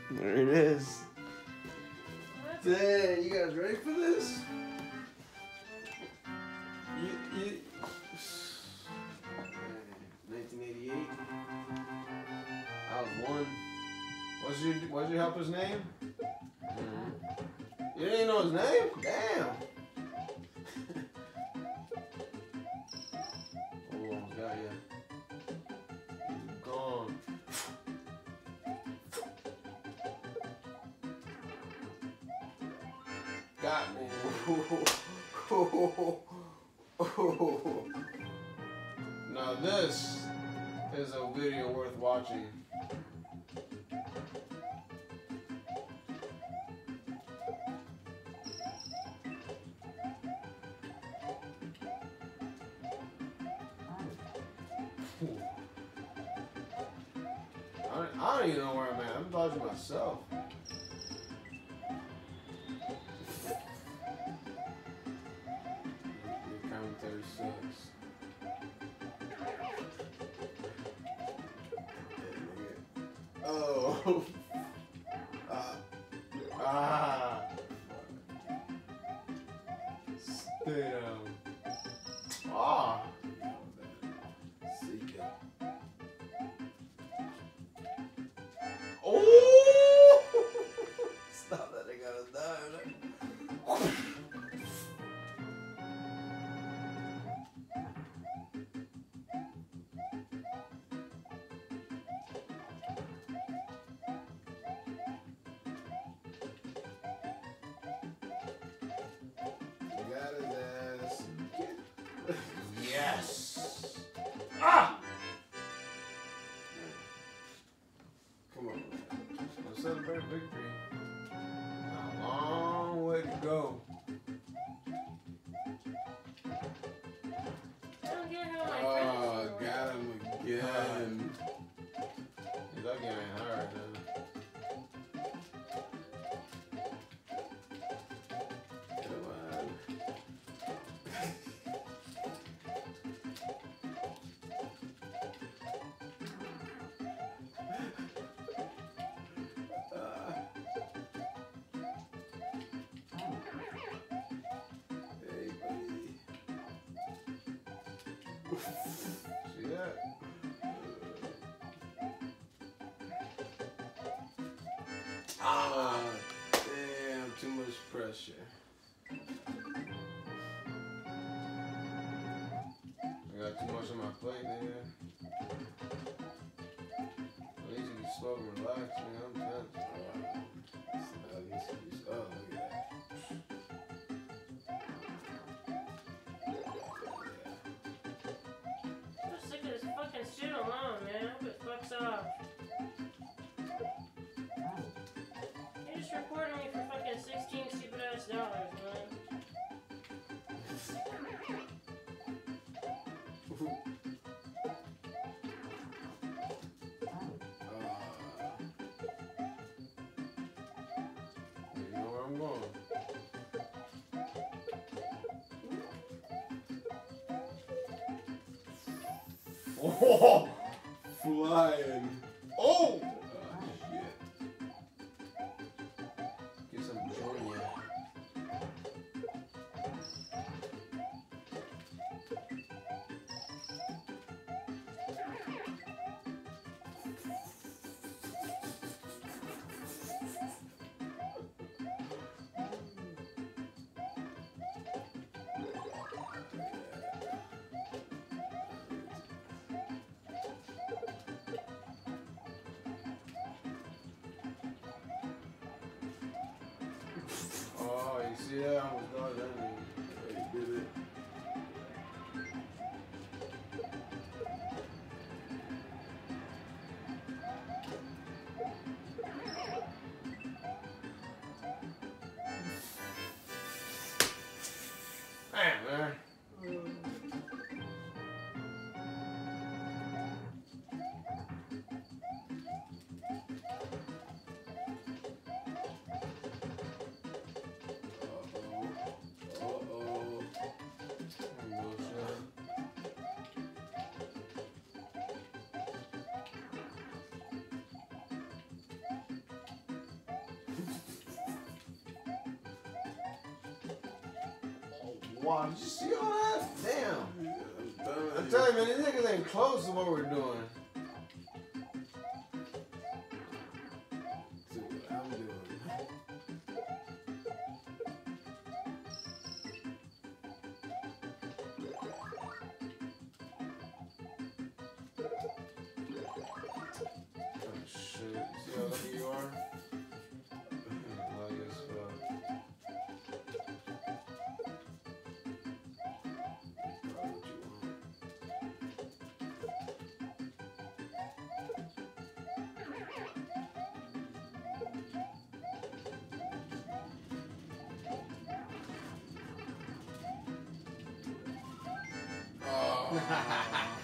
There it is. Dang, you guys ready for this? You 1988. I was one. What's your helper's name? You didn't know his name? Damn. Oh, almost got you. He's gone. Got me. Now this is a video worth watching. I don't even know where I'm at. I'm dodging myself. Your commentary sucks. Oh. Stay down. Ah. Oh! Stop that, I gotta die. Got his ass. Yes! Ah! Come on. Let's celebrate victory. A long way to go. I don't get how my friends Oh, got him again. He's like getting hard, huh? Come on. Hey, buddy. See that? Damn, too much pressure. I got too much on my plate there. At least you can slow and relax, man. I'm tense. At least you can, look at that. I'm sick of this fucking shit alone, man. I hope it fucks off. You're just reporting me for fucking 16 stupid ass dollars, man. You know where I'm going. Oh, flying. Oh! Shit. Get some joy in. Oh, you see that? I almost got that. He did it. Damn, man. Uh-oh. Wow, did you see all that? Damn. Yeah, I'm telling you, man, these niggas ain't close to what we're doing. See what I'm doing. Oh, shit. You see how lucky you are? Lucky as fuck. Probably what you want. Oh.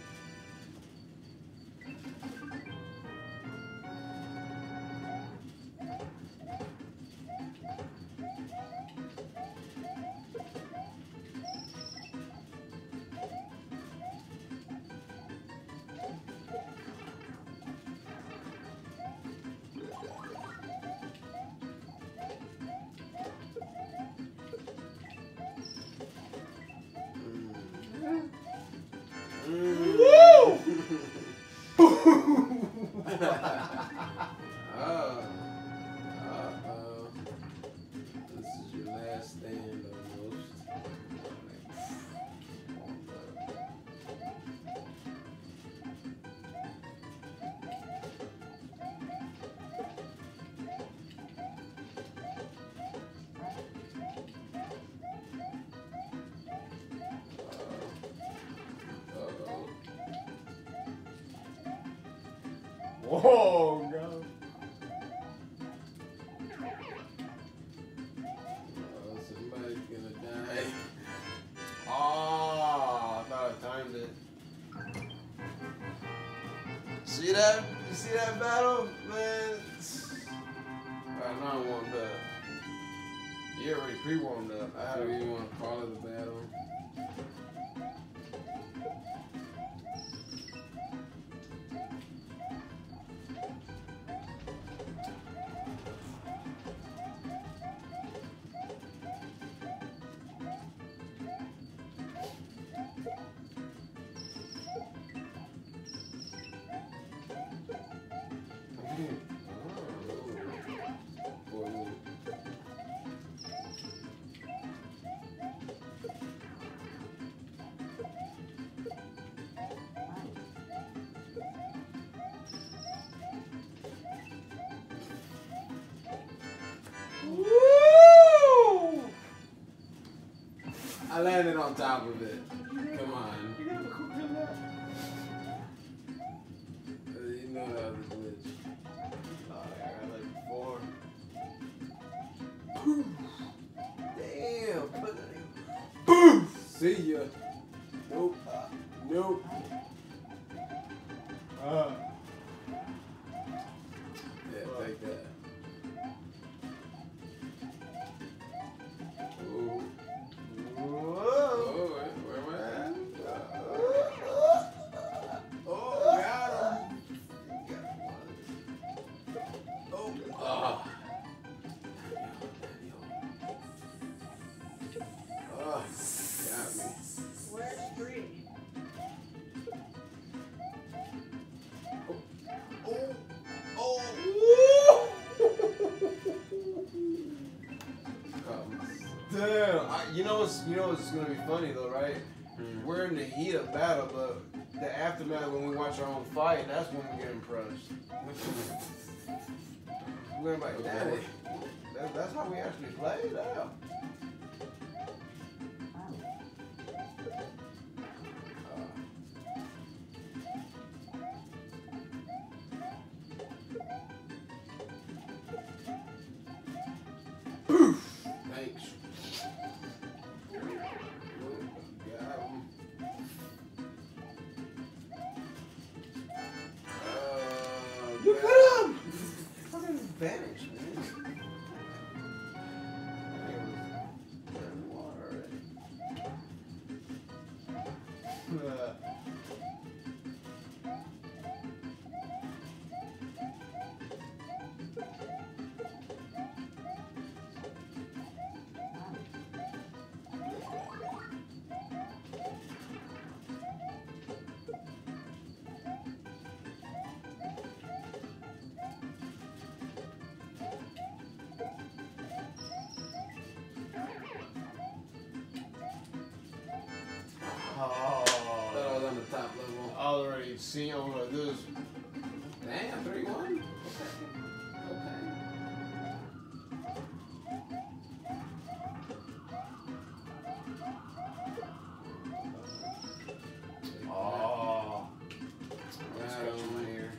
Uh-oh. This is your last stand almost. Uh-oh. Whoa, God. Somebody's gonna die. Oh, I thought I timed it. See that? You see that battle? Man. Alright, now I'm warmed up. You already pre-warmed up. How do you want to call it a battle? Woo! I landed on top of it. Come on. You gotta cook him that. You know that was a glitch. Oh, yeah, I like before. Damn. Put it in. Boom. See ya. Nope. Nope. Yeah, take that. Ooh. Whoa. Oh, where am I at? Oh, got him. Oh. Ah. Oh, got me. Where's Bree? Oh. Oh. Damn. You know what's gonna be funny though, right? We're in the heat of battle, but the aftermath when we watch our own fight, that's when we get impressed. We're like, damn, that's how we actually play now. Thanks. Got him. Look at him! Fucking vanished, man. See, I'm like this. Damn, 3-1. Okay. Oh. Scratching my ear.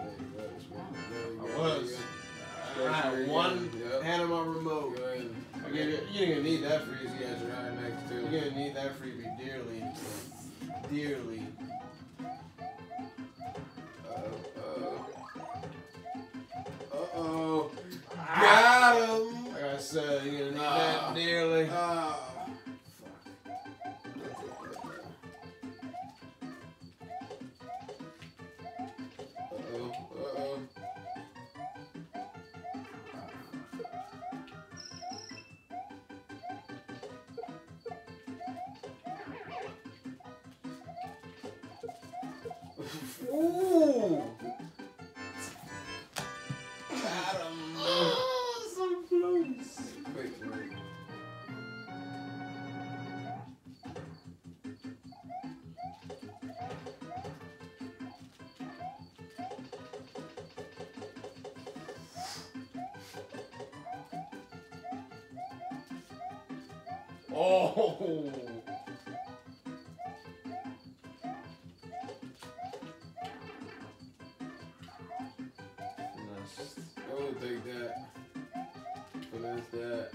I was. I had one hand on my remote. Go ahead. You're gonna need that freeze, You guys guys. are right next to. You're gonna need that freebie dearly. Dearly. Uh-oh. Got him. Like I said, you're gonna need that dearly. Fuck. Uh-oh. Ooh! Got him. Oh, so close. Wait. Oh! Oh, take that. Finesse that.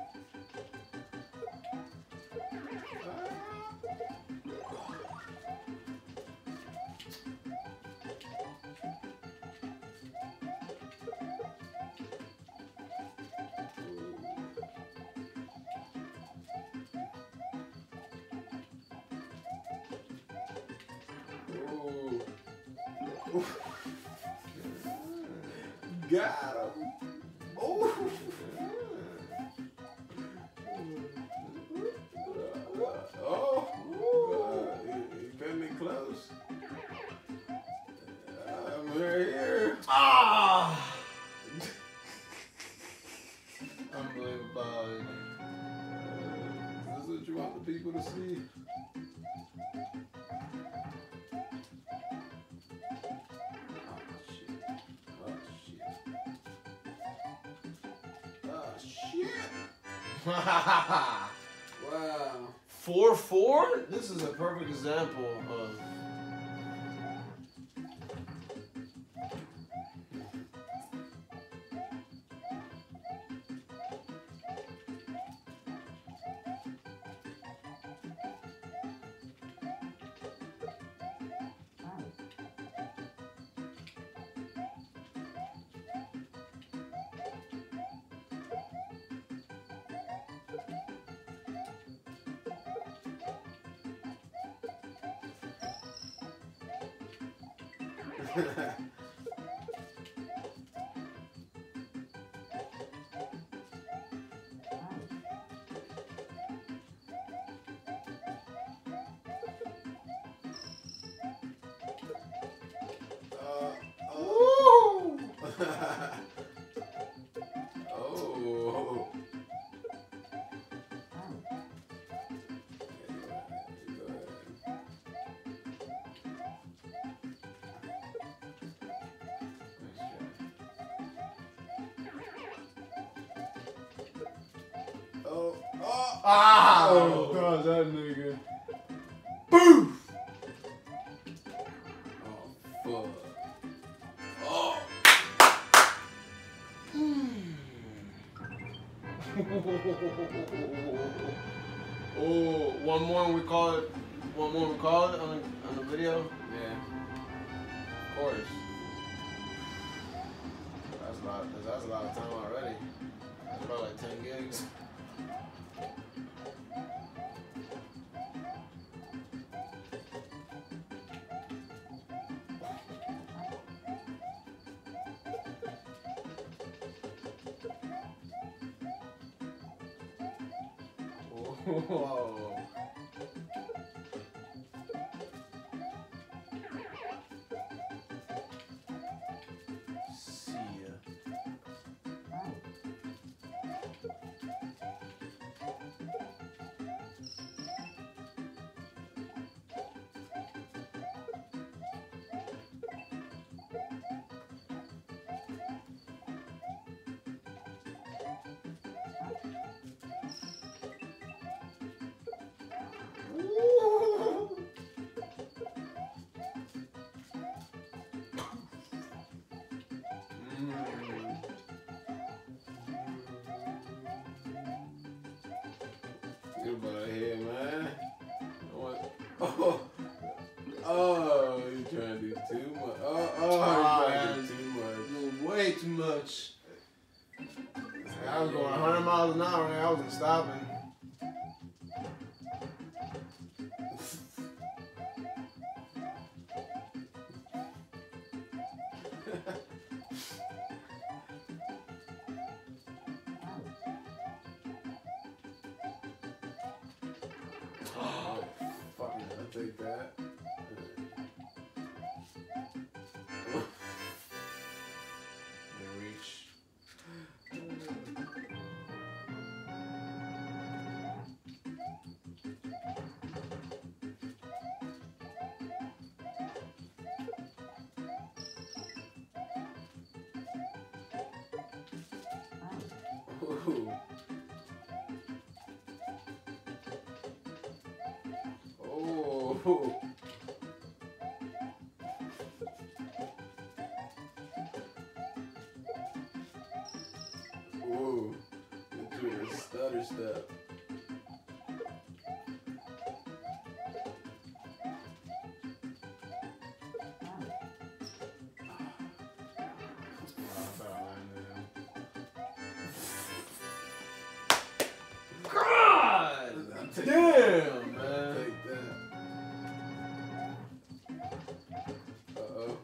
Ooh. Got him. Oh. You got me close. I'm right here. Ah! Unbelievable. This is what you want the people to see. Wow. 4-4? This is a perfect example of. Oh. Go ahead. 'Cause that nigga. Boof! Oh, fuck. Oh. Oh, one more and we call it. One more and we call it on the video. Yeah. Of course. That's a lot of time already. That's about like 10 gigs. Whoa. See ya. I was going 100 miles an hour and I wasn't stopping. Oh, fuck it, I'll take that. They reach. Ooh. Oh. Ooh. Into a stutter step. God! I'll take Damn, that. man. Take that. Uh-oh.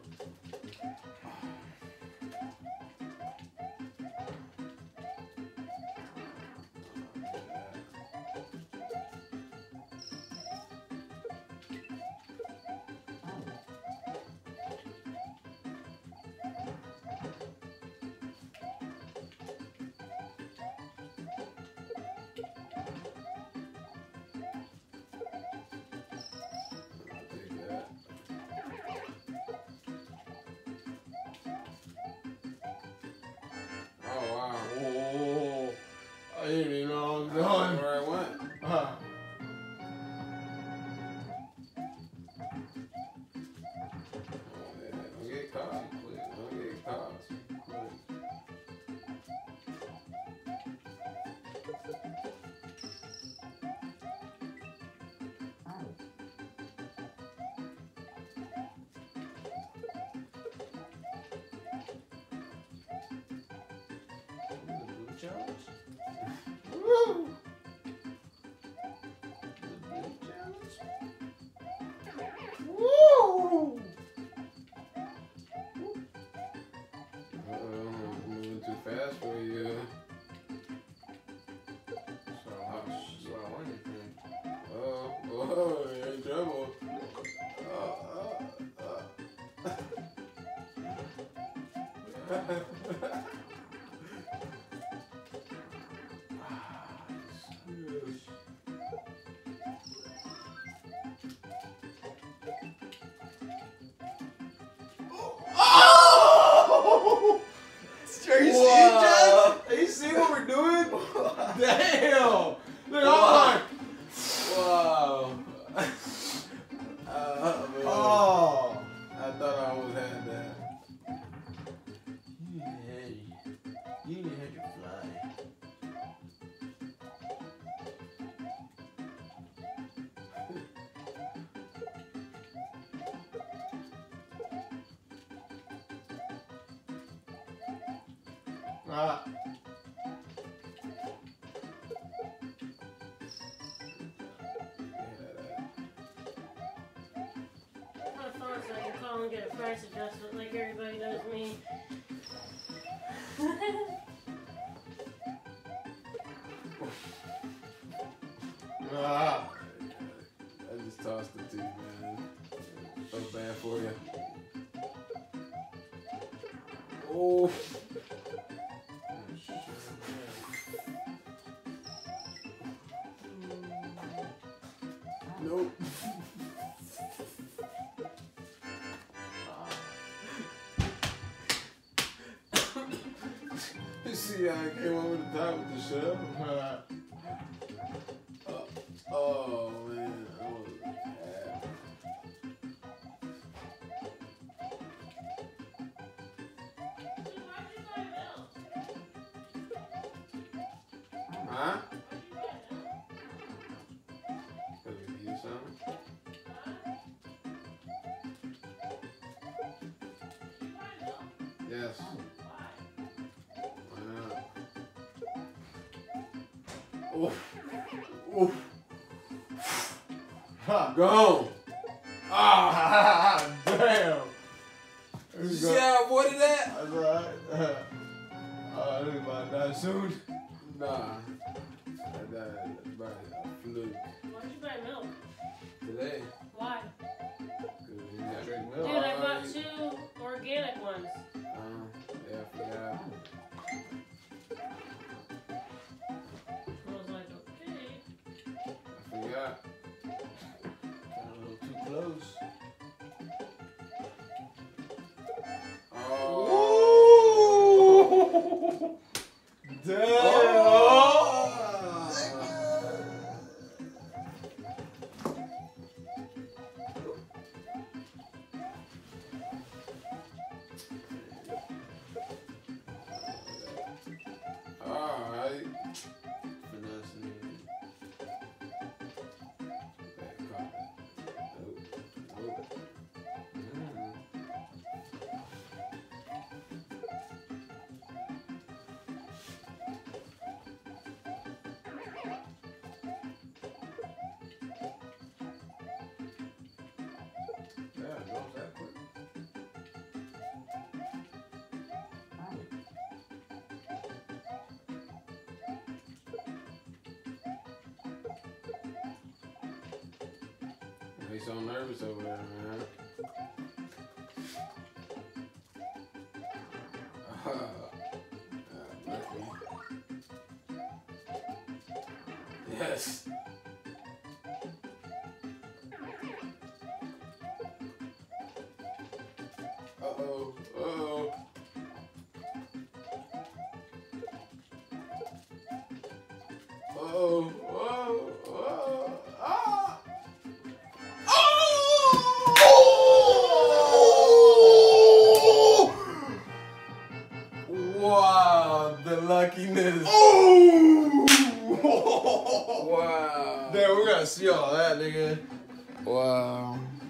Take that. Oh, wow. Oh, I didn't even know I was Where done. I went. Yeah, don't get caught. Don't get caught. Blue challenge? Woo! The blue challenge? Woo! Moving too fast for you. So I want anything. Oh, you're in trouble. Oh! Are you seeing Wow. that? Are you seeing what we're doing? Damn! Look, I'm like, Wow. Man. oh! I thought I almost had that. You need to have your fly. Ah. Have fun so I can call and get a price adjustment like everybody knows me. Ah. I just tossed it to you, man. So bad for you. Oh. Nope. You see how I came over the top with the shell? Oh man, I was bad. Huh? Because we need something? Yes. Why not? Oof. Ha. Gone. Ah, damn. You see how I avoided that? That's alright. I think about to die soon. Nah. I died by a fluke Why'd you buy milk? today. Why? Yeah, drink milk. Dude, I bought 2 organic ones. Yeah, I forgot. I was like, okay. I forgot. Got a little too close. Oh. Damn. Alright. Finessing it. Nope. Yeah, it goes that quick. He's so nervous over there, man. Lucky. Yes. Uh-oh. Uh-oh. Uh-oh. Oh. Oh. Ah. Wow, the luckiness. Oh! Wow. Damn, we gotta see all that, nigga. Wow.